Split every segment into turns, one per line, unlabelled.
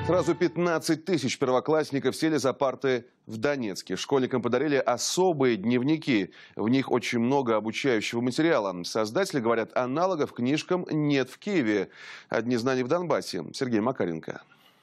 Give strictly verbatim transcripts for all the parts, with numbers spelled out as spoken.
Сразу пятнадцать тысяч первоклассников сели за парты в Донецке. Школьникам подарили особые дневники. В них очень много обучающего материала. Создатели говорят, аналогов книжкам нет в Киеве. Одни знания в Донбассе. Сергей Макаренко.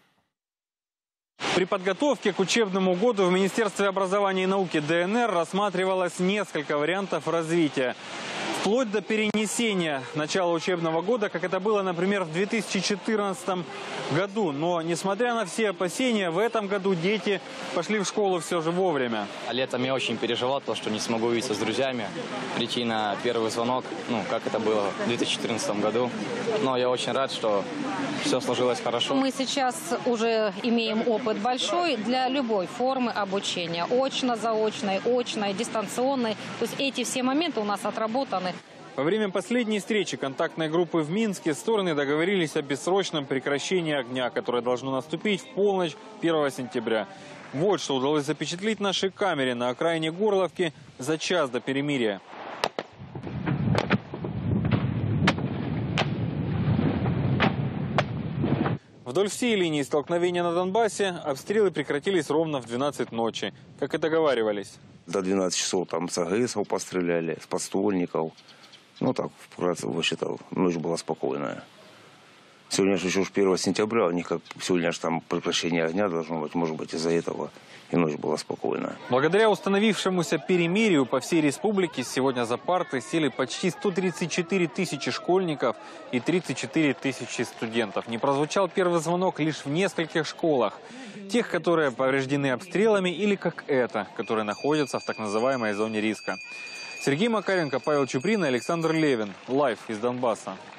При подготовке к учебному году в Министерстве образования и науки ДНР рассматривалось несколько вариантов развития. Вплоть до перенесения начала учебного года, как это было, например, в две тысячи четырнадцатом году. Но, несмотря на все опасения, в этом году дети пошли в школу все же вовремя.
Летом я очень переживал, то, что не смогу увидеться с друзьями, прийти на первый звонок, ну, как это было в две тысячи четырнадцатом году. Но я очень рад, что все сложилось хорошо.
Мы сейчас уже имеем опыт большой для любой формы обучения. Очно, заочной, очной, дистанционной. То есть эти все моменты у нас отработаны.
Во время последней встречи контактной группы в Минске стороны договорились о бессрочном прекращении огня, которое должно наступить в полночь первого сентября. Вот что удалось запечатлеть нашей камере на окраине Горловки за час до перемирия. Вдоль всей линии столкновения на Донбассе обстрелы прекратились ровно в двенадцать ночи, как и договаривались.
До двенадцати часов там с АГСов постреляли, с подствольников. Ну так, вкратце, высчитал, ночь была спокойная. Сегодня же еще уж первого сентября, у них как сегодня же там прекращение огня должно быть, может быть из-за этого и ночь была спокойная.
Благодаря установившемуся перемирию по всей республике сегодня за парты сели почти сто тридцать четыре тысячи школьников и тридцать четыре тысячи студентов. Не прозвучал первый звонок лишь в нескольких школах. Тех, которые повреждены обстрелами, или как эта, которые находятся в так называемой зоне риска. Сергей Макаренко, Павел Чуприн и Александр Левин. Лайв из Донбасса.